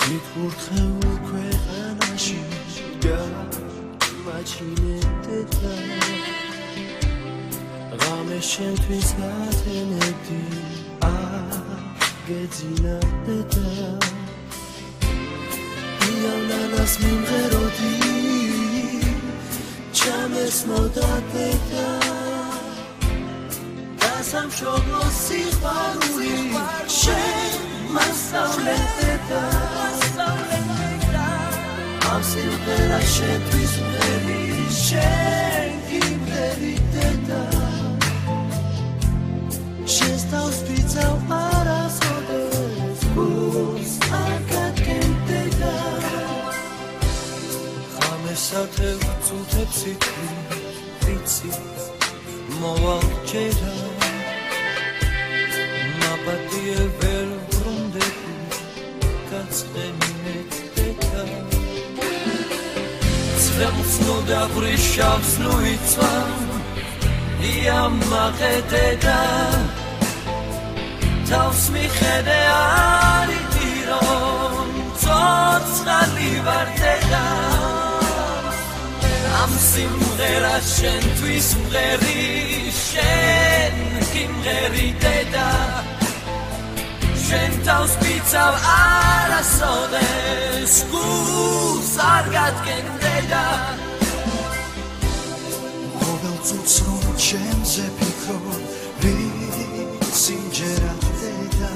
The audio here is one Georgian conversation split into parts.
მიკურთხევ ქვეყანაში გამაჩინე დედა ღამე შენთვის გათენებდი აგეძინა დედა ნანას მიმღეროდი ჩამესმოდა დედა დასამშობლო სიყვარული შენ მასწავლე დედა ამ სიმღერას შენთვის ვღერი შენ გიმღერი დედა შენს თავს ვიწავ არასოდეს გულს არ გაგენ დედა ხამესათევ წუთებს იტყვი ვიცი მოვალ ჯერა მაპატიე ვერ ბრუნდები გაწყენინე დედა ცრემლსნოდა ბრიშავს ნუიცვა იამაღე დედა თავს მიხედე არიდი რომ ცოცხალი ვარ დედა ამ სიმღერას შენთვის ვღერი შენ გიმღერი დედა შენ თავს ვიცავ არასოდეს გულს არ გადგენ დედა ყოველ წუთს რომ ჩემზე ფიქრო ვიცინჯერა დედა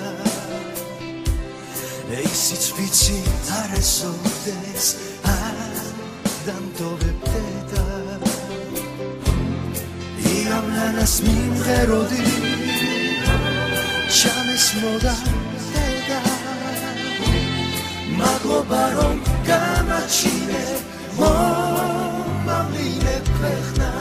ისიც ვიცი არასოდეს დამტოვებ დედა იამნანას მიმღეროდი ჩამესმოდა დედა მადლობა რომ გამაჩინე მომავლინე ქვეყნა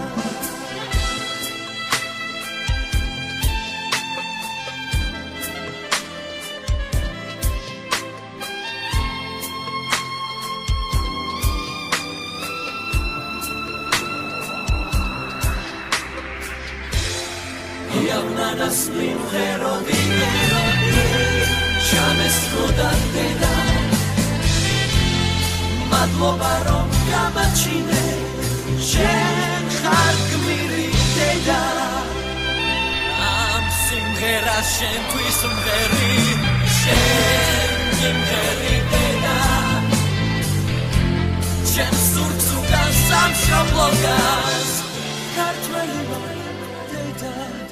Iamnanas მიმღეროდი ჩამესმოდა დედა მადლობა რომ გამაჩინე შენ ხარ გმირი დედა ამ სიმღერას შენთვის ვღერი შენ გიმღერი დედა შენ სურს უკან სამშობლო გას ქართველი ვარ დედა